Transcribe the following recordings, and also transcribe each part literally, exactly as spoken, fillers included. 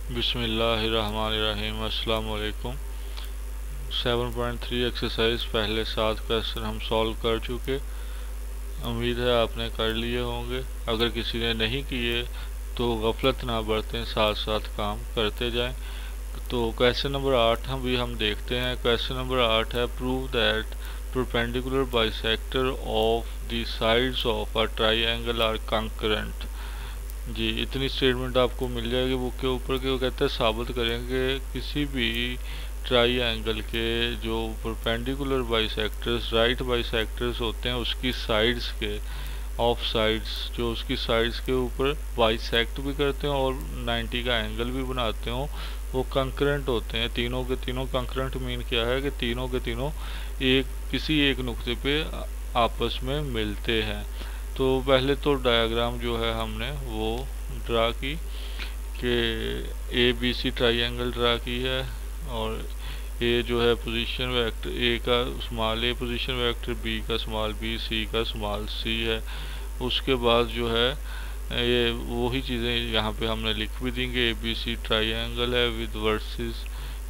बिस्मिल्लाहिर्रहमानिर्रहीम। अस्सलाम वालेकुम। सेवन पॉइंट थ्री एक्सरसाइज पहले सात क्वेश्चन हम सॉल्व कर चुके। उम्मीद है आपने कर लिए होंगे। अगर किसी ने नहीं किए तो गफलत ना बरतें, साथ साथ काम करते जाएं। तो क्वेश्चन नंबर आठ हम भी हम देखते हैं। क्वेश्चन नंबर आठ है, prove that perpendicular bisector of the sides of a triangle are concurrent. जी, इतनी स्टेटमेंट आपको मिल जाएगी बुक के ऊपर के। वो कहते हैं साबित करेंगे किसी भी ट्राई एंगल के जो परपेंडिकुलर बाइसेक्टर्स राइट बाइसेक्टर्स होते हैं उसकी साइड्स के ऑफ साइड्स जो उसकी साइड्स के ऊपर बाइसेक्ट भी करते हैं और नाइन्टी का एंगल भी बनाते हो, वो कंकरेंट होते हैं। तीनों के तीनों कंकरेंट मीन क्या है कि तीनों के तीनों एक किसी एक नुक्ते पे आपस में मिलते हैं। तो पहले तो डायग्राम जो है हमने वो ड्रा की कि A B C triangle draw की है और ए जो है पोजीशन वेक्टर ए का small A position vector, B का स्मॉल बी, सी का स्मॉल सी है। उसके बाद जो है ये वही चीज़ें यहाँ पे हमने लिख भी देंगे। ए बी सी ट्राइंगल है with vertices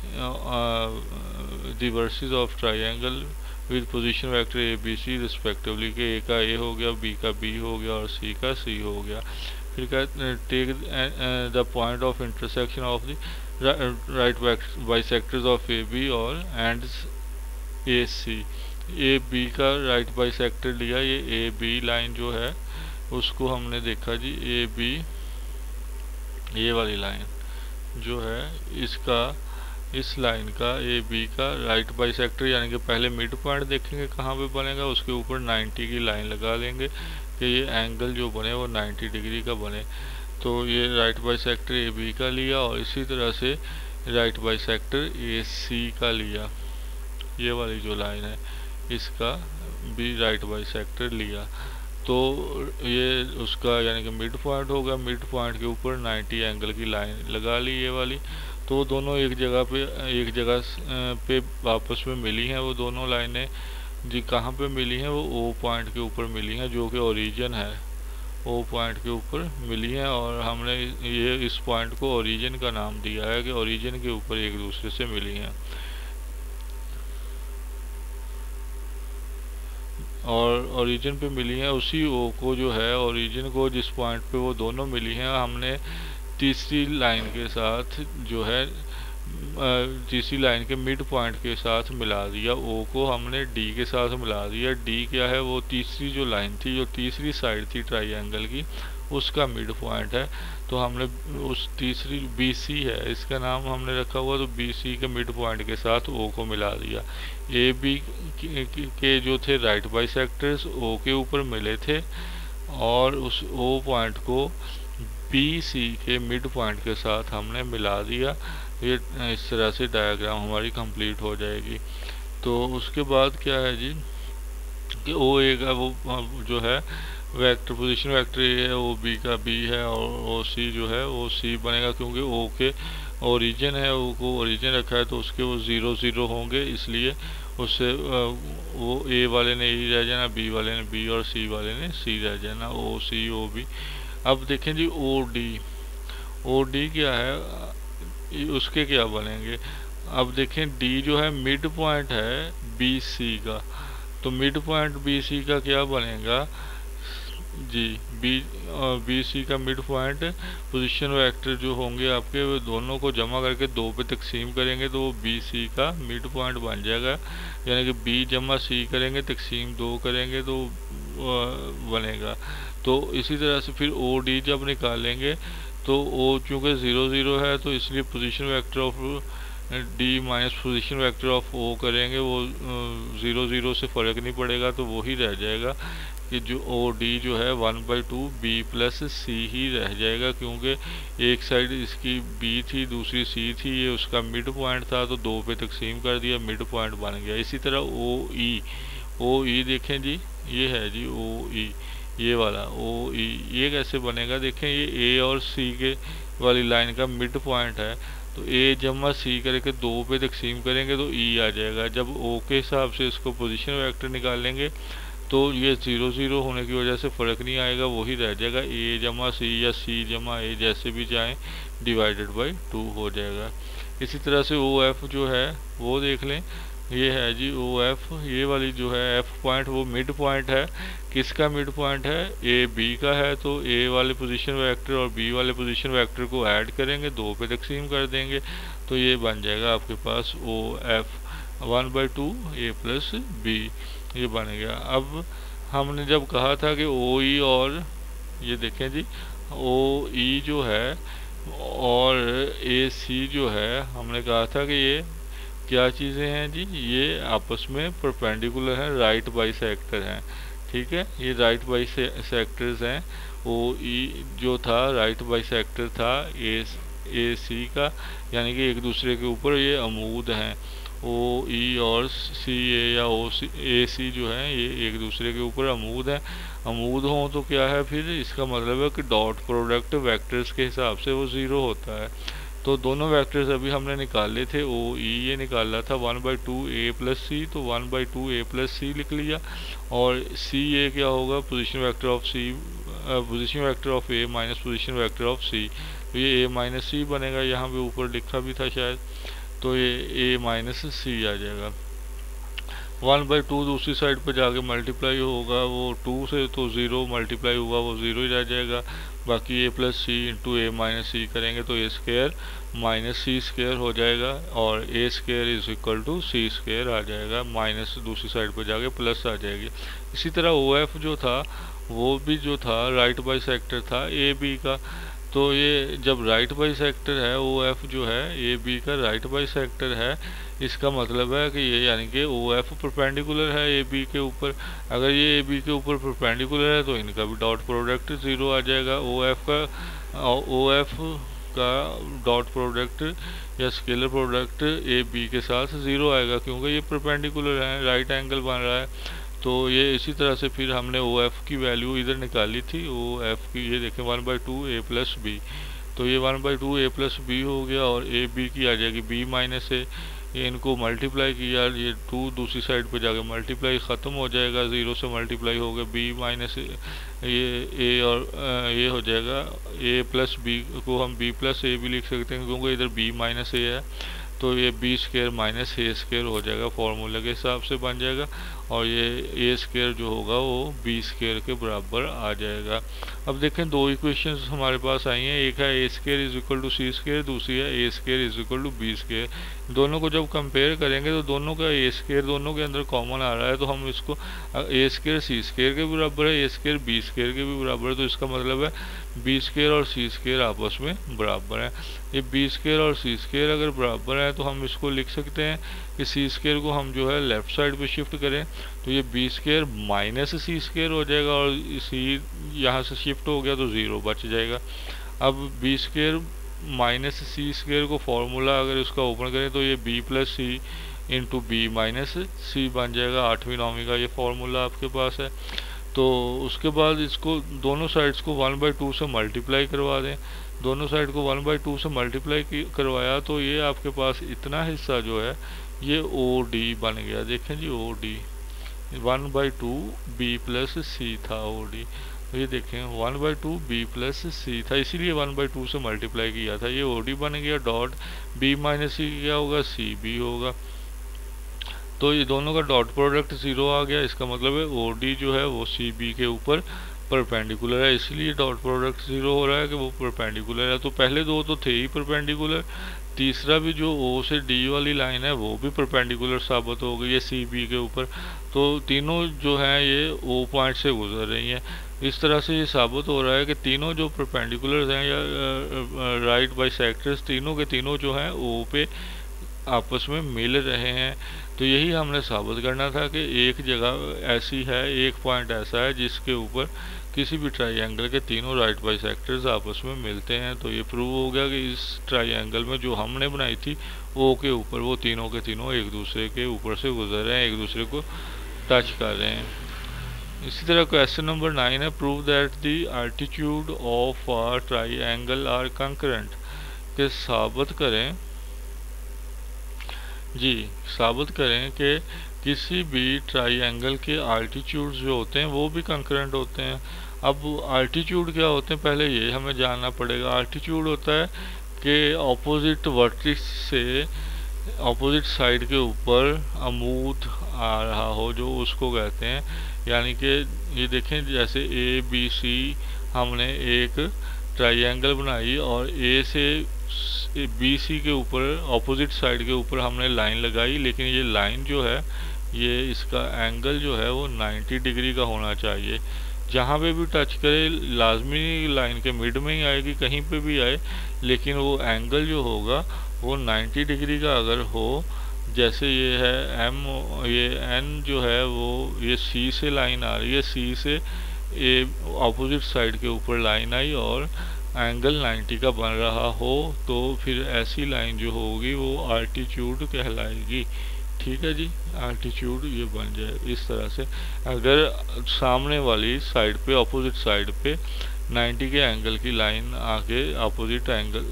the vertices of triangle with position vector A B C respectively के ए का ए हो गया, बी का बी हो गया और सी का सी हो गया। फिर क्या, take the point of intersection of the right bisectors of A B और and A C. A B का राइट बाइसेक्टर लिया, ये ए बी लाइन जो है उसको हमने देखा जी, ए बी ये वाली लाइन जो है इसका इस लाइन का ए बी का राइट बाइसेक्टर, यानी कि पहले मिड पॉइंट देखेंगे कहाँ पे बनेगा, उसके ऊपर नाइन्टी की लाइन लगा लेंगे कि ये एंगल जो बने वो नाइन्टी डिग्री का बने। तो ये राइट बाइसेक्टर ए बी का लिया और इसी तरह से राइट बाइसेक्टर ए सी का लिया, ये वाली जो लाइन है इसका भी राइट बाइसेक्टर लिया। तो ये उसका यानी कि मिड पॉइंट होगा, मिड पॉइंट के ऊपर नाइन्टी एंगल की लाइन लगा ली ये वाली। तो दोनों एक जगह पे एक जगह पे आपस में मिली हैं वो दोनों लाइनें जी। कहाँ पे मिली हैं? वो ओ पॉइंट के ऊपर मिली हैं जो कि ओरिजिन है, ओ पॉइंट के ऊपर मिली हैं। और हमने ये इस पॉइंट को ओरिजिन का नाम दिया है कि ओरिजिन के ऊपर एक दूसरे से मिली हैं। और ओरिजिन पे मिली हैं, उसी ओ को जो है ओरिजिन को जिस पॉइंट पे वो दोनों मिली हैं हमने तीसरी लाइन के साथ जो है तीसरी लाइन के मिड पॉइंट के साथ मिला दिया। ओ को हमने डी के साथ मिला दिया। डी क्या है? वो तीसरी जो लाइन थी, जो तीसरी साइड थी ट्राइंगल की, उसका मिड पॉइंट है। तो हमने उस तीसरी बी सी है इसका नाम हमने रखा हुआ, तो बी सी के मिड पॉइंट के साथ ओ को मिला दिया। ए बी के जो थे राइट बाइसेक्टर्स ओ के ऊपर मिले थे और उस ओ पॉइंट को बी सी के मिड पॉइंट के साथ हमने मिला दिया। ये इस तरह से डायग्राम हमारी कंप्लीट हो जाएगी। तो उसके बाद क्या है जी कि ओ ए का वो जो है वेक्टर पोजीशन वेक्टर ए है, ओ बी का बी है और ओ सी जो है वो सी बनेगा, क्योंकि ओ के ओरिजिन है, ओ को ओरिजिन रखा है तो उसके वो ज़ीरो ज़ीरो होंगे, इसलिए उससे वो ए वाले ने ई रह जाना, बी वाले ने बी और सी वाले ने सी रह जाना, ओ सी ओ बी। अब देखें जी ओ डी, ओ डी क्या है, उसके क्या बनेंगे? अब देखें डी जो है मिड पॉइंट है बी सी का, तो मिड पॉइंट बी सी का क्या बनेगा जी? बी बी सी का मिड पॉइंट पोजीशन वेक्टर जो होंगे आपके वो दोनों को जमा करके दो पे तकसीम करेंगे तो वो बी सी का मिड पॉइंट बन जाएगा। यानी कि बी जमा सी करेंगे तकसीम दो करेंगे तो बनेगा। तो इसी तरह से फिर ओ डी जब निकालेंगे तो ओ चूँकि ज़ीरो ज़ीरो है तो इसलिए position vector of D minus position vector of O करेंगे, वो ज़ीरो ज़ीरो से फ़र्क नहीं पड़ेगा तो वो ही रह जाएगा कि जो ओ डी जो है one by two B plus C ही रह जाएगा, क्योंकि एक साइड इसकी बी थी दूसरी सी थी, ये उसका मिड पॉइंट था तो दो पे तकसीम कर दिया, मिड पॉइंट बन गया। इसी तरह ओ ई, ओ ई देखें जी, ये है जी ओ ई, ये वाला ओ ई, ये कैसे बनेगा? देखें ये ए और सी के वाली लाइन का मिड पॉइंट है, तो ए जमा सी करके दो पे तकसीम करेंगे तो ई आ जाएगा। जब ओ के हिसाब से इसको पोजीशन वेक्टर निकालेंगे तो ये ज़ीरो ज़ीरो होने की वजह से फ़र्क नहीं आएगा, वही रह जाएगा ए जमा सी या सी जमा ए, जैसे भी चाहें डिवाइडेड बाई टू हो जाएगा। इसी तरह से ओ एफ जो है वो देख लें, ये है जी ओ एफ, ये वाली जो है एफ पॉइंट वो मिड पॉइंट है। किसका मिड पॉइंट है? ए बी का है। तो ए वाले पोजीशन वेक्टर और बी वाले पोजीशन वेक्टर को ऐड करेंगे, दो पे तकसीम कर देंगे, तो ये बन जाएगा आपके पास O F one by two A plus B, ये बन गया। अब हमने जब कहा था कि ओ ई और ये देखें जी ओ ई जो है और ए सी जो है, हमने कहा था कि ये क्या चीज़ें हैं जी, ये आपस में परपेंडिकुलर हैं, राइट बाइसेक्टर हैं। ठीक है, ये राइट बाइसेक्टर्स हैं। ओ ई जो था राइट बाइसेक्टर था ए ए सी का, यानी कि एक दूसरे के ऊपर ये अमूद हैं। ओ ई और सी ए या ओ सी ए सी जो है ये एक दूसरे के ऊपर अमूद हैं। अमूद हों तो क्या है फिर, इसका मतलब है कि डॉट प्रोडक्ट वेक्टर्स के हिसाब से वो ज़ीरो होता है। तो दोनों वेक्टर्स अभी हमने निकाले थे, ओ ई ये निकाला था one by two A plus C, तो one by two A plus C लिख लिया। और सी ए क्या होगा, position vector of C, position vector of A minus position vector of C, तो ये ए माइनस सी बनेगा। यहाँ पे ऊपर लिखा भी था शायद, तो ये ए माइनस सी आ जाएगा। वन बाई टू दूसरी साइड पर जाके मल्टीप्लाई होगा वो टू से, तो ज़ीरो मल्टीप्लाई हुआ वो ज़ीरो ही रह जाएगा। बाकी A plus C into A minus C करेंगे तो A square minus C square हो जाएगा, और A square is equal to C square आ जाएगा, माइनस दूसरी साइड पर जाके प्लस आ जाएगी। इसी तरह ओ एफ जो था वो भी जो था राइट बाई सेक्टर था ए बी का, तो ये जब राइट बाई सेक्टर है ओ एफ जो है ए बी का राइट बाई सेक्टर है, इसका मतलब है कि ये यानी कि ओ एफ परपेंडिकुलर है ए बी के ऊपर। अगर ये ए बी के ऊपर परपेंडिकुलर है तो इनका भी डॉट प्रोडक्ट ज़ीरो आ जाएगा। ओ एफ का ओ एफ का डॉट प्रोडक्ट या स्केलर प्रोडक्ट ए बी के साथ ज़ीरो आएगा, क्योंकि ये परपेंडिकुलर है, राइट एंगल बन रहा है। तो ये इसी तरह से फिर हमने ओ एफ की वैल्यू इधर निकाली थी, ओ एफ की ये देखें one by two A plus B, तो ये one by two A plus B हो गया, और ए बी की आ जाएगी बी माइनस ए। ये इनको मल्टीप्लाई किया, ये टू दूसरी साइड पे जाके मल्टीप्लाई ख़त्म हो जाएगा, ज़ीरो से मल्टीप्लाई हो गया बी माइनस ये ए, और आ, ये हो जाएगा ए प्लस बी को हम बी प्लस ए भी लिख सकते हैं, क्योंकि इधर बी माइनस ए है, तो ये B square minus A square हो जाएगा, फॉर्मूले के हिसाब से बन जाएगा। और ये ए स्क्वायर जो होगा वो बी स्क्वायर के बराबर आ जाएगा। अब देखें दो इक्वेशंस हमारे पास आई हैं, एक है A square is equal to C square, दूसरी है A square is equal to B square. दोनों को जब कंपेयर करेंगे तो दोनों का ए स्क्वायर दोनों के अंदर कॉमन आ रहा है, तो हम इसको ए स्क्वायर सी स्क्वायर के बराबर है, ए स्क्वायर बी स्क्वायर के भी बराबर है, तो इसका मतलब है बी स्क्वायर और सी स्क्वायर आपस में बराबर है। ये बी स्क्वायर और सी स्क्वायर अगर बराबर है तो हम इसको लिख सकते हैं कि सी स्क्वायर को हम जो है लेफ्ट साइड पे शिफ्ट करें तो ये B square minus C square हो जाएगा, और सी यहाँ से शिफ्ट हो गया तो ज़ीरो बच जाएगा। अब B square minus C square को फॉर्मूला अगर इसका ओपन करें तो ये B plus C into B minus C बन जाएगा, आठवीं नौवीं का ये फॉर्मूला आपके पास है। तो उसके बाद इसको दोनों साइड्स को वन बाई टू से मल्टीप्लाई करवा दें, दोनों साइड को वन बाई टू से मल्टीप्लाई करवाया तो ये आपके पास इतना हिस्सा जो है ये ओ डी बन गया। देखें जी O D one by two B plus C था ओ डी, तो ये देखें one by two B plus C था, इसीलिए वन बाई टू से मल्टीप्लाई किया था, ये ओ डी बन गया। डॉट बी माइनस सी क्या होगा, सी बी होगा, तो ये दोनों का डॉट प्रोडक्ट ज़ीरो आ गया। इसका मतलब है ओ डी जो है वो सी बी के ऊपर परपेंडिकुलर है, इसलिए डॉट प्रोडक्ट ज़ीरो हो रहा है कि वो परपेंडिकुलर है। तो पहले दो तो थे ही परपेंडिकुलर, तीसरा भी जो ओ से डी वाली लाइन है वो भी परपेंडिकुलर साबित हो गई है सी बी के ऊपर, तो तीनों जो हैं ये ओ पॉइंट से गुजर रही हैं। इस तरह से ये साबित हो रहा है कि तीनों जो परपेंडिकुलर्स हैं या राइट बाई सेक्टर्स तीनों के तीनों जो हैं ओ पे आपस में मिल रहे हैं। तो यही हमने साबित करना था कि एक जगह ऐसी है, एक पॉइंट ऐसा है जिसके ऊपर किसी भी ट्राइंगल के तीनों राइट बाई सेक्टर्स आपस में मिलते हैं। तो ये प्रूव हो गया कि इस ट्राइंगल में जो हमने बनाई थी ओ के ऊपर वो तीनों के तीनों एक दूसरे के ऊपर से गुजर रहे हैं, एक दूसरे को टच कर रहे हैं। इसी तरह क्वेश्चन नंबर नाइन है, prove that the altitude of a triangle are concurrent, के साबित करें जी साबित करें कि किसी भी ट्राइंगल के आल्टीट्यूड्स जो होते हैं वो भी कंकरेंट होते हैं। अब आल्टीट्यूड क्या होते हैं पहले ये हमें जानना पड़ेगा। आल्टीट्यूड होता है के ऑपोजिट वर्टिक्स से ऑपोजिट साइड के ऊपर अमूद आ रहा हो, जो उसको कहते हैं। यानी कि ये देखें, जैसे ए बी सी हमने एक ट्राइंगल बनाई और ए से बी सी के ऊपर ऑपोजिट साइड के ऊपर हमने लाइन लगाई, लेकिन ये लाइन जो है, ये इसका एंगल जो है वो नाइन्टी डिग्री का होना चाहिए। जहाँ पे भी टच करे लाजमी लाइन के मिड में ही आएगी, कहीं पे भी आए, लेकिन वो एंगल जो होगा वो नाइन्टी डिग्री का अगर हो, जैसे ये है एम, ये एन जो है वो ये सी से लाइन आ रही है, सी से ए ऑपोजिट साइड के ऊपर लाइन आई और एंगल नाइन्टी का बन रहा हो, तो फिर ऐसी लाइन जो होगी वो आल्टीट्यूड कहलाएगी। ठीक है जी, आल्टीट्यूड ये बन जाए इस तरह से। अगर सामने वाली साइड पे ऑपोजिट साइड पे नाइन्टी के एंगल की लाइन आके ऑपोजिट एंगल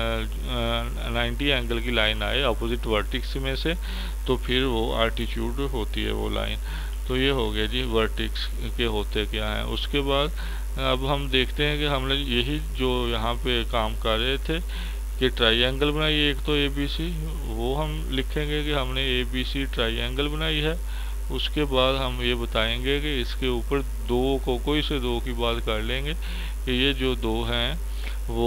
नाइन्टी एंगल की लाइन आए ऑपोजिट वर्टिक्स में से, तो फिर वो आल्टीट्यूड होती है वो लाइन। तो ये हो गया जी वर्टिक्स के होते क्या हैं। उसके बाद अब हम देखते हैं कि हमने यही जो यहाँ पे काम कर रहे थे कि ट्राइंगल बनाई एक तो ए बी सी, वो हम लिखेंगे कि हमने ए बी सी ट्राइंगल बनाई है। उसके बाद हम ये बताएंगे कि इसके ऊपर दो को कोई से दो की बात कर लेंगे कि ये जो दो हैं वो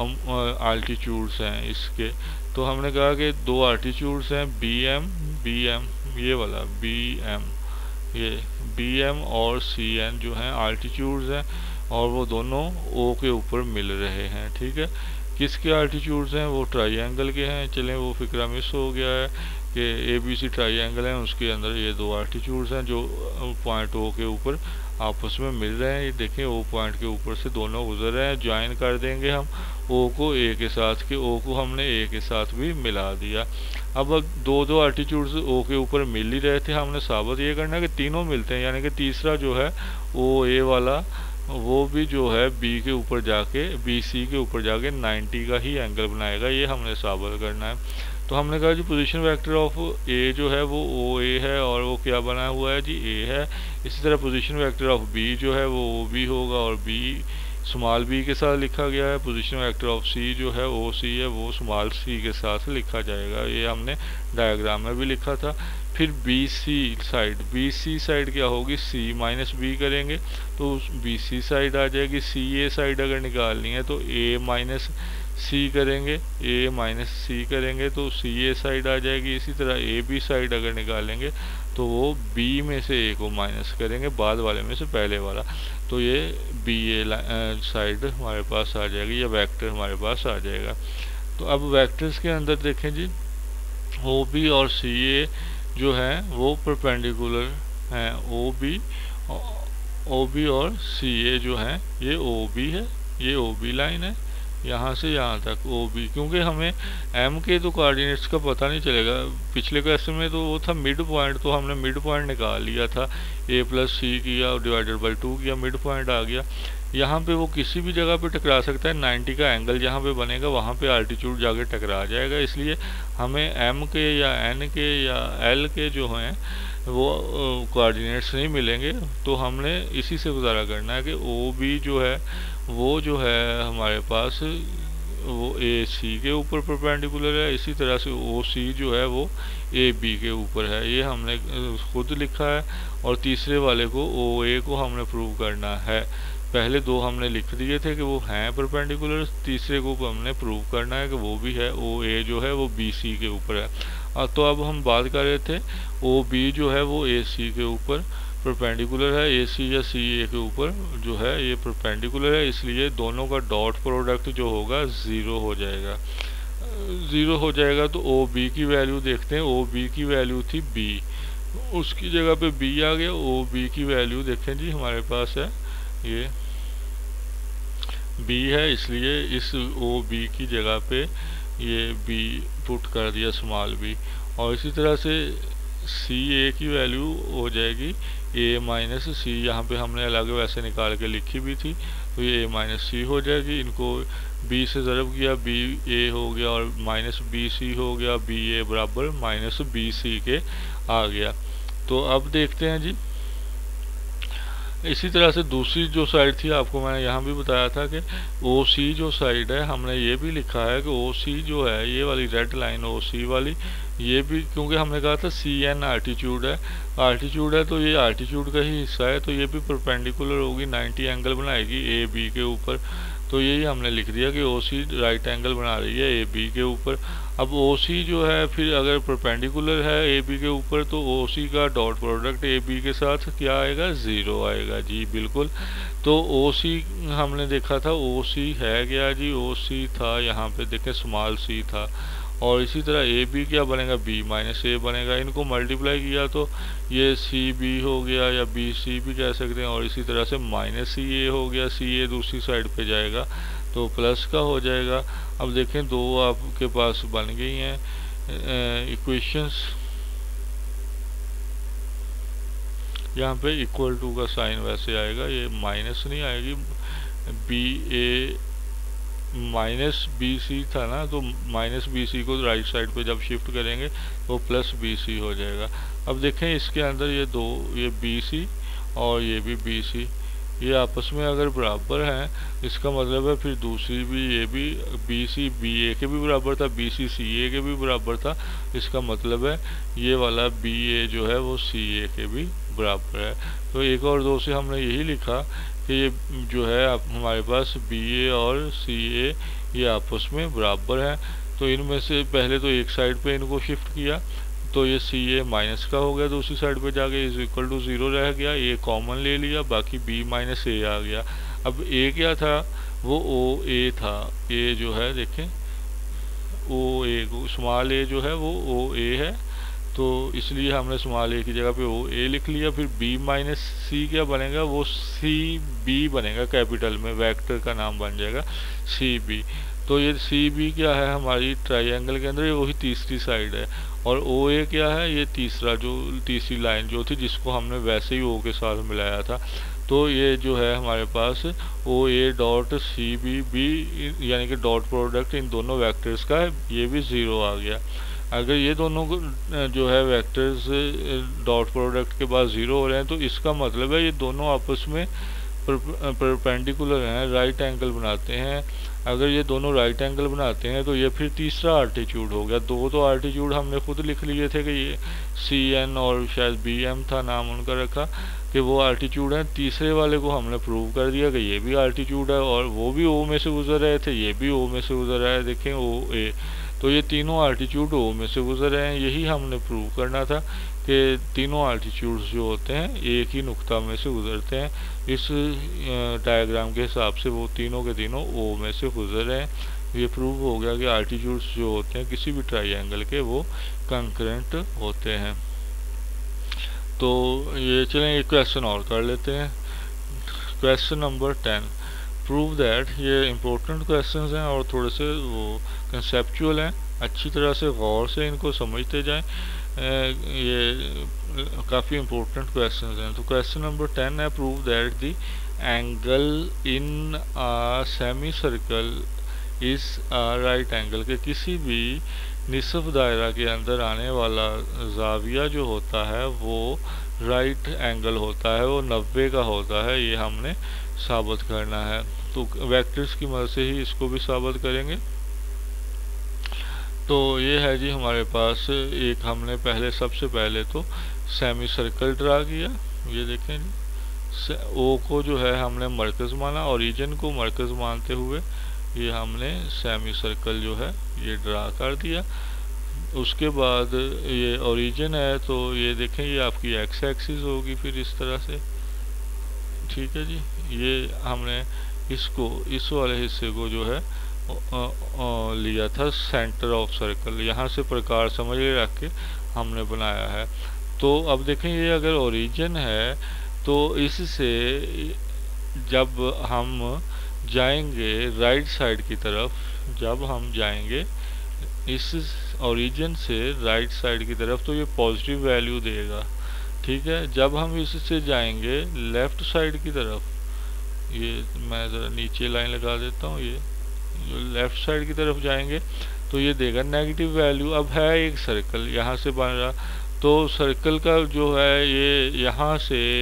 आल्टीट्यूड्स हैं इसके। तो हमने कहा कि दो आल्टीट्यूड्स हैं बी एम, बी एम ये वाला बी एम, ये बी एम और सी एन जो हैं आल्टीट्यूड्स हैं और वो दोनों ओ के ऊपर मिल रहे हैं। ठीक है, किसके आल्टीट्यूड्स हैं? वो ट्राइंगल के हैं। चलें, वो फिक्रा मिस हो गया है कि ए बी सी ट्राइंगल है, उसके अंदर ये दो आल्टीट्यूड्स हैं जो पॉइंट ओ के ऊपर आपस में मिल रहे हैं। ये देखें, ओ पॉइंट के ऊपर से दोनों गुजर रहे हैं। ज्वाइन कर देंगे हम ओ को ए के साथ, के ओ को हमने ए के साथ भी मिला दिया। अब अब दो दो आल्टीट्यूड्स ओ के ऊपर मिल ही रहे थे, हमने साबित ये करना कि तीनों मिलते हैं, यानी कि तीसरा जो है ओ ए वाला वो भी जो है बी के ऊपर जाके बी सी के ऊपर जाके नाइन्टी का ही एंगल बनाएगा। ये हमने साबित करना है। तो हमने कहा जी पोजीशन वेक्टर ऑफ ए जो है वो ओ ए है और वो क्या बना हुआ है जी ए है। इसी तरह पोजीशन वेक्टर ऑफ बी जो है वो ओ बी होगा और बी स्मॉल बी के साथ लिखा गया है। पोजीशन वेक्टर ऑफ सी जो है ओ सी है वो स्मॉल सी के साथ लिखा जाएगा। ये हमने डायग्राम में भी लिखा था। फिर B C side, B C side क्या होगी? सी माइनस बी करेंगे तो बी सी साइड आ जाएगी। सी ए साइड अगर निकालनी है तो ए माइनस सी करेंगे, ए माइनस सी करेंगे तो सी ए साइड आ जाएगी। इसी तरह ए बी साइड अगर निकालेंगे तो वो बी में से ए को माइनस करेंगे, बाद वाले में से पहले वाला, तो ये बी ए साइड हमारे पास आ जाएगी, या वेक्टर हमारे पास आ जाएगा। तो अब वेक्टर्स के अंदर देखें जी, ओ बी और सी ए जो है वो परपेंडिकुलर हैं। ओ बी ओ बी और सी ए जो है ये ओ बी है, ये ओ बी लाइन है यहाँ से यहाँ तक ओ बी, क्योंकि हमें एम के तो कोऑर्डिनेट्स का पता नहीं चलेगा। पिछले क्वेश्चन में तो वो था मिड पॉइंट, तो हमने मिड पॉइंट निकाल लिया था, ए प्लस सी किया और डिवाइडेड बाई टू किया, मिड पॉइंट आ गया। यहाँ पे वो किसी भी जगह पे टकरा सकता है। नाइन्टी का एंगल जहाँ पे बनेगा वहाँ पे आल्टीट्यूड जाके टकरा जाएगा, इसलिए हमें एम के या एन के या एल के जो हैं वो कोऑर्डिनेट्स नहीं मिलेंगे। तो हमने इसी से गुजारा करना है कि ओ बी जो है वो जो है हमारे पास वो ए सी के ऊपर परपेंडिकुलर है, इसी तरह से ओ सी जो है वो ए बी के ऊपर है। ये हमने खुद लिखा है और तीसरे वाले को ओ ए को हमने प्रूव करना है। पहले दो हमने लिख दिए थे कि वो हैं परपेंडिकुलर, तीसरे को हमने प्रूव करना है कि वो भी है, ओ ए जो है वो बी सी के ऊपर है। तो अब हम बात कर रहे थे ओ बी जो है वो ए सी के ऊपर परपेंडिकुलर है, ए सी या सी ए के ऊपर जो है ये परपेंडिकुलर है, इसलिए दोनों का डॉट प्रोडक्ट जो होगा ज़ीरो हो जाएगा। ज़ीरो हो जाएगा तो ओ बी की वैल्यू देखते हैं। ओ बी की वैल्यू थी बी, उसकी जगह पे बी आ गया। ओ बी की वैल्यू देखें जी हमारे पास है ये बी है, इसलिए इस ओ बी की जगह पे ये बी पुट कर दिया स्मॉल बी। और इसी तरह से सी ए की वैल्यू हो जाएगी ए माइनस सी, यहाँ पे हमने अलग वैसे निकाल के लिखी भी थी, तो ये ए माइनस सी हो जाएगी। इनको बी से ज़रब किया, बी ए हो गया और माइनस बी सी हो गया, बी ए बराबर माइनस बी सी के आ गया। तो अब देखते हैं जी इसी तरह से दूसरी जो साइड थी आपको मैंने यहाँ भी बताया था कि ओ सी जो साइड है हमने ये भी लिखा है कि ओ सी जो है ये वाली रेड लाइन ओ सी वाली, ये भी क्योंकि हमने कहा था सी एन आर्टीट्यूड है, आर्टीट्यूड है तो ये आर्टीट्यूड का ही हिस्सा है, तो ये भी परपेंडिकुलर होगी, नाइन्टी एंगल बनाएगी ए बी के ऊपर। तो यही हमने लिख दिया कि ओ सी राइट एंगल बना रही है ए बी के ऊपर। अब ओ सी जो है फिर अगर परपेंडिकुलर है ए बी के ऊपर तो ओ सी का डॉट प्रोडक्ट ए बी के साथ क्या आएगा, ज़ीरो आएगा जी बिल्कुल। तो ओ सी हमने देखा था, ओ सी है क्या जी, ओ सी था यहाँ पे देखें स्मॉल सी था, और इसी तरह ए बी क्या बनेगा, बी माइनस ए बनेगा। इनको मल्टीप्लाई किया तो ये सी बी हो गया या बी सी भी कह सकते हैं, और इसी तरह से माइनस सी ए हो गया, सी ए दूसरी साइड पे जाएगा तो प्लस का हो जाएगा। अब देखें दो आपके पास बन गई हैं इक्वेशंस, यहाँ पे इक्वल टू का साइन वैसे आएगा, ये माइनस नहीं आएगी, B A minus B C था ना, तो माइनस बी सी को राइट साइड पे जब शिफ्ट करेंगे तो प्लस बी सी हो जाएगा। अब देखें इसके अंदर ये दो, ये बी सी और ये भी बी सी, ये आपस में अगर बराबर हैं इसका मतलब है फिर दूसरी भी ये भी बी सी बी ए के भी बराबर था, बी सी सी ए के भी बराबर था, इसका मतलब है ये वाला बी ए जो है वो सी ए के भी बराबर है। तो एक और दो से हमने यही लिखा कि ये जो है आप हमारे पास बी ए और सी ए ये आपस में बराबर हैं। तो इनमें से पहले तो एक साइड पे इनको शिफ्ट किया तो ये सी ए माइनस का हो गया, दूसरी साइड पे जाके इज इक्वल टू ज़ीरो रह गया, ए कॉमन ले लिया, बाकी बी माइनस ए आ गया। अब ए क्या था, वो ओ ए था, ए जो है देखें ओ ए, स्मॉल ए जो है वो ओ ए है, तो इसलिए हमने स्मॉल ए की जगह पे ओ ए लिख लिया। फिर बी माइनस सी क्या बनेगा, वो सी बी बनेगा, कैपिटल में वेक्टर का नाम बन जाएगा सी बी। तो ये सी बी क्या है हमारी ट्राइंगल के अंदर, ये वही तीसरी साइड है, और ओ ए क्या है, ये तीसरा जो तीसरी लाइन जो थी जिसको हमने वैसे ही ओ के साथ मिलाया था। तो ये जो है हमारे पास O A dot C B B यानी कि डॉट प्रोडक्ट इन दोनों वेक्टर्स का है, ये भी ज़ीरो आ गया। अगर ये दोनों जो है वेक्टर्स डॉट प्रोडक्ट के बाद ज़ीरो हो रहे हैं तो इसका मतलब है ये दोनों आपस में परपेंडिकुलर हैं, राइट एंगल बनाते हैं। अगर ये दोनों राइट एंगल बनाते हैं तो ये फिर तीसरा आर्टिट्यूड हो गया। दो तो आर्टिट्यूड हमने खुद लिख लिए थे कि ये सी एन और शायद बी एम था नाम उनका रखा कि वो आर्टिट्यूड है, तीसरे वाले को हमने प्रूव कर दिया कि ये भी आर्टिट्यूड है और वो भी ओ में से गुजर रहे थे, ये भी ओ में से गुजर रहा है, देखें ओ ए, तो ये तीनों आर्टिट्यूड ओ में से गुजर रहे हैं। यही हमने प्रूव करना था कि तीनों आल्टीट्यूड्स जो होते हैं एक ही नुक्ता में से गुजरते हैं। इस डायग्राम के हिसाब से वो तीनों के तीनों ओ में से गुजर रहे हैं। ये प्रूव हो गया कि आल्टीट्यूड्स जो होते हैं किसी भी ट्राइंगल के वो कंकरेंट होते हैं। तो ये चलें एक क्वेश्चन और कर लेते हैं। Question number ten, prove that, ये इम्पोर्टेंट क्वेश्चंस हैं और थोड़े से वो कंसेप्चुअल हैं, अच्छी तरह से गौर से इनको समझते जाएं। ये काफ़ी इम्पोर्टेंट क्वेश्चंस हैं। तो क्वेश्चन नंबर टेन है, prove that the angle in a semicircle is a right angle, के किसी भी निसफ दायरा के अंदर आने वाला जाविया जो होता है वो राइट एंगल होता है, वो नब्बे का होता है। ये हमने साबित करना है। तो वेक्टर्स की मदद से ही इसको भी साबित करेंगे। तो ये है जी हमारे पास एक, हमने पहले सबसे पहले तो सेमी सर्कल ड्रा किया। ये देखें जी, ओ को जो है हमने मरकज़ माना, ओरिजिन को मरकज़ मानते हुए ये हमने सेमी सर्कल जो है ये ड्रा कर दिया। उसके बाद ये ओरिजिन है तो ये देखें ये आपकी एक्स एक्सिस होगी फिर इस तरह से, ठीक है जी। ये हमने इसको इस वाले हिस्से को जो है आ, आ, लिया था सेंटर ऑफ सर्कल, यहाँ से प्रकार समझ के रख के हमने बनाया है। तो अब देखें ये अगर ओरिजिन है तो इससे जब हम जाएंगे राइट साइड की तरफ, जब हम जाएंगे इस ओरिजिन से राइट साइड की तरफ तो ये पॉजिटिव वैल्यू देगा, ठीक है। जब हम इससे जाएंगे लेफ्ट साइड की तरफ, ये मैं ज़रा नीचे लाइन लगा देता हूँ, ये जो लेफ्ट साइड की तरफ जाएंगे तो ये देगा नेगेटिव वैल्यू। अब है एक सर्कल यहाँ से बन रहा, तो सर्कल का जो है ये यहाँ से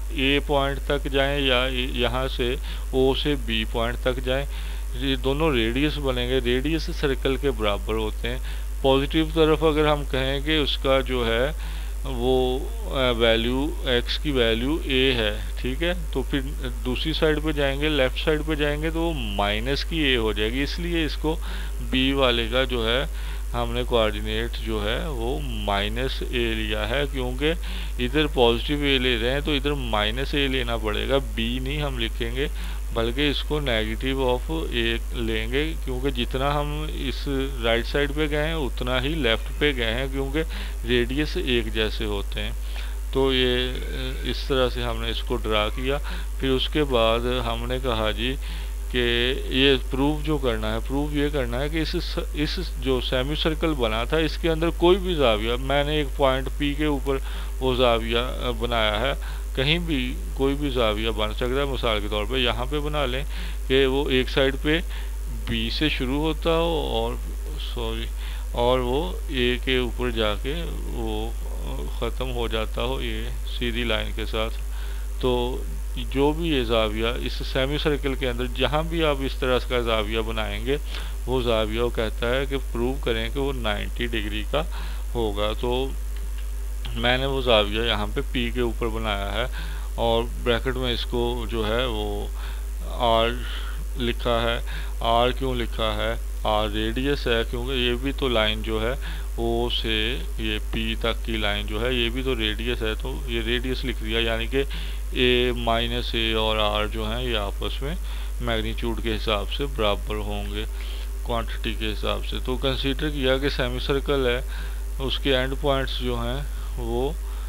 ए पॉइंट तक जाएं या यहाँ से ओ से बी पॉइंट तक जाएं, ये दोनों रेडियस बनेंगे, रेडियस सर्कल के बराबर होते हैं। पॉजिटिव तरफ अगर हम कहें कि उसका जो है वो वैल्यू एक्स की वैल्यू ए है, ठीक है, तो फिर दूसरी साइड पे जाएंगे, लेफ्ट साइड पे जाएंगे तो वो माइनस की ए हो जाएगी। इसलिए इसको बी वाले का जो है हमने कोऑर्डिनेट जो है वो माइनस ए लिया है, क्योंकि इधर पॉजिटिव ए ले रहे हैं तो इधर माइनस ए लेना पड़ेगा, बी नहीं हम लिखेंगे बल्कि इसको नेगेटिव ऑफ ए लेंगे, क्योंकि जितना हम इस राइट साइड पे गए हैं उतना ही लेफ्ट पे गए हैं, क्योंकि रेडियस एक जैसे होते हैं। तो ये इस तरह से हमने इसको ड्रा किया। फिर उसके बाद हमने कहा जी कि ये प्रूव जो करना है, प्रूव ये करना है कि इस इस जो सेमी सर्कल बना था इसके अंदर कोई भी जाविया, मैंने एक पॉइंट पी के ऊपर वो जाविया बनाया है, कहीं भी कोई भी जाविया बन सकता है। मिसाल के तौर पे यहाँ पे बना लें कि वो एक साइड पे बी से शुरू होता हो और सॉरी और वो ए के ऊपर जाके वो ख़त्म हो जाता हो ये सीधी लाइन के साथ। तो जो भी ये जाविया इस सेमी सर्कल के अंदर जहाँ भी आप इस तरह का जाविया बनाएंगे वो जाविया वो कहता है कि प्रूव करें कि वो नब्बे डिग्री का होगा। तो मैंने वो जाविया यहाँ पे पी के ऊपर बनाया है और ब्रैकेट में इसको जो है वो आर लिखा है। आर क्यों लिखा है? आर रेडियस है, क्योंकि ये भी तो लाइन जो है ओ से ये पी तक की लाइन जो है ये भी तो रेडियस है, तो ये रेडियस लिख दिया, यानी कि ए माइनस ए और आर जो हैं ये आपस में मैग्नीट्यूड के हिसाब से बराबर होंगे क्वांटिटी के हिसाब से। तो कंसीडर किया कि सेमी सर्कल है, उसके एंड पॉइंट्स जो हैं वो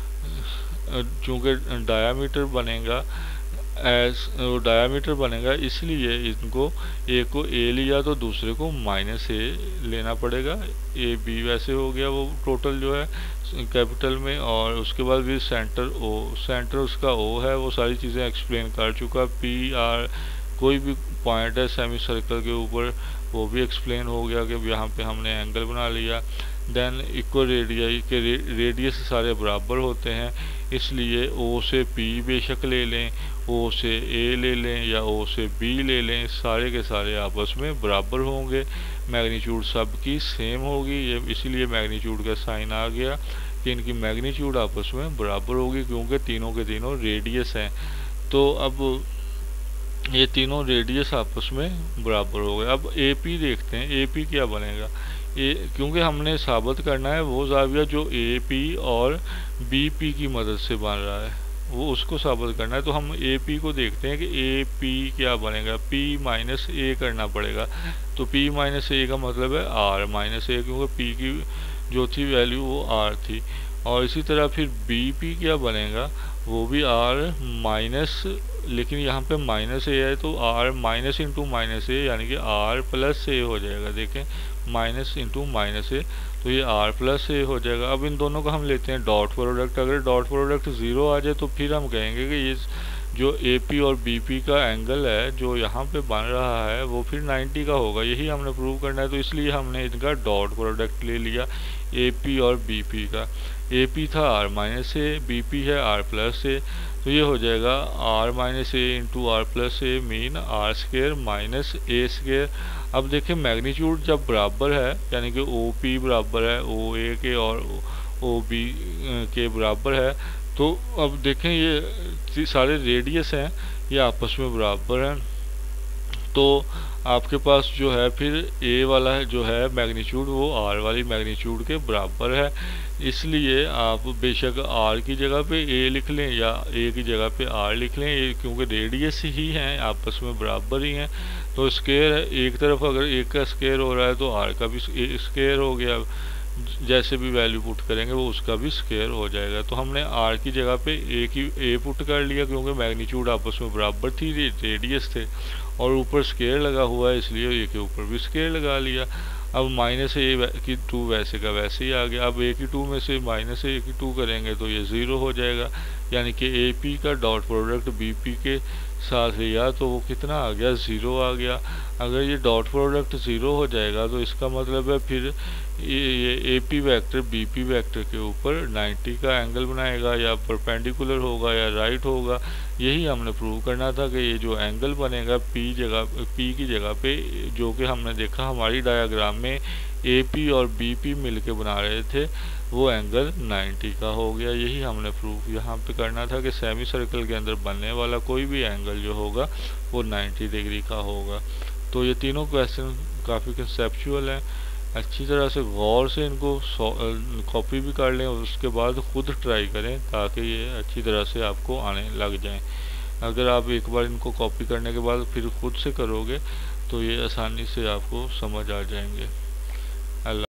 चूँकि डायामीटर बनेगा एस वो डायामीटर बनेगा, इसलिए इनको एक को ए लिया तो दूसरे को माइनस ए लेना पड़ेगा। ए बी वैसे हो गया वो टोटल जो है कैपिटल में, और उसके बाद भी सेंटर ओ, सेंटर उसका ओ है, वो सारी चीज़ें एक्सप्लेन कर चुका। पी आर कोई भी पॉइंट है सेमी सर्कल के ऊपर वो भी एक्सप्लेन हो गया कि यहाँ पे हमने एंगल बना लिया। देन इक्वल रेडियाई के रे, रेडियस सारे बराबर होते हैं, इसलिए ओ से पी बेशक ले लें, ओ से ए ले लें या ओ से बी ले लें, सारे के सारे आपस में बराबर होंगे, मैग्नीट्यूड सब की सेम होगी। ये इसीलिए मैग्नीट्यूड का साइन आ गया कि इनकी मैग्नीट्यूड आपस में बराबर होगी, क्योंकि तीनों के तीनों रेडियस हैं। तो अब ये तीनों रेडियस आपस में बराबर हो गए। अब ए पी देखते हैं, ए पी क्या बनेगा। ए क्योंकि हमने साबित करना है वो जाविया जो ए पी और बी पी की मदद से बन रहा है, वो उसको साबित करना है। तो हम ए पी को देखते हैं कि ए पी क्या बनेगा, पी माइनस ए करना पड़ेगा। तो पी माइनस ए का मतलब है आर माइनस ए, क्योंकि पी की जो थी वैल्यू वो आर थी। और इसी तरह फिर बी पी क्या बनेगा, वो भी आर माइनस, लेकिन यहाँ पे माइनस ए है तो R minus into minus A यानी कि आर प्लस ए हो जाएगा। देखें माइनस इंटू माइनस ए तो ये आर प्लस ए हो जाएगा। अब इन दोनों का हम लेते हैं डॉट प्रोडक्ट। अगर डॉट प्रोडक्ट ज़ीरो आ जाए तो फिर हम कहेंगे कि ये जो ए पी और बी पी का एंगल है जो यहाँ पे बन रहा है वो फिर नब्बे का होगा। यही हमने प्रूव करना है, तो इसलिए हमने इनका डॉट प्रोडक्ट ले लिया ए पी और बी पी का। ए पी था R minus A, B P है आर प्लस ए, तो ये हो जाएगा R minus A into R plus A mean R square minus A square. अब देखें मैग्नीट्यूड जब बराबर है यानी कि ओ पी बराबर है ओ ए के और ओ बी के बराबर है, तो अब देखें ये सारे रेडियस हैं ये आपस में बराबर हैं, तो आपके पास जो है फिर ए वाला है जो है मैग्नीट्यूड वो आर वाली मैग्नीट्यूड के बराबर है। इसलिए आप बेशक आर की जगह पे ए लिख लें या ए की जगह पे आर लिख लें, ये क्योंकि रेडियस ही हैं आपस में बराबर ही हैं। तो स्केयर है, एक तरफ अगर एक का स्केयर हो रहा है तो आर का भी स्केयर हो गया, जैसे भी वैल्यू पुट करेंगे वो उसका भी स्केयर हो जाएगा। तो हमने आर की जगह पे ए की ए पुट कर लिया क्योंकि मैग्नीट्यूड आपस में बराबर थी, रेडियस थे, और ऊपर स्केयर लगा हुआ है इसलिए ए के ऊपर भी स्केयर लगा लिया। अब माइनस ए की टू वैसे का वैसे ही आ गया। अब ए की टू में से माइनस ए की टू करेंगे तो ये ज़ीरो हो जाएगा, यानी कि ए पी का डॉट प्रोडक्ट बी पी के साथ लिया तो वो कितना आ गया, ज़ीरो आ गया। अगर ये डॉट प्रोडक्ट ज़ीरो हो जाएगा तो इसका मतलब है फिर ये ये A P vector B P vector के ऊपर नाइन्टी का एंगल बनाएगा, या परपेंडिकुलर होगा या राइट होगा। यही हमने प्रूव करना था कि ये जो एंगल बनेगा पी जगह पी की जगह पे, जो कि हमने देखा हमारी डायग्राम में ए पी और बी पी मिल के बना रहे थे, वो एंगल नाइन्टी का हो गया। यही हमने प्रूफ यहाँ पे करना था कि सेमी सर्कल के अंदर बनने वाला कोई भी एंगल जो होगा वो नाइन्टी डिग्री का होगा। तो ये तीनों क्वेश्चन काफ़ी कंसेप्चुअल हैं, अच्छी तरह से गौर से इनको कॉपी भी कर लें और उसके बाद खुद ट्राई करें ताकि ये अच्छी तरह से आपको आने लग जाएं। अगर आप एक बार इनको कॉपी करने के बाद फिर खुद से करोगे तो ये आसानी से आपको समझ आ जाएंगे। अल्लाह।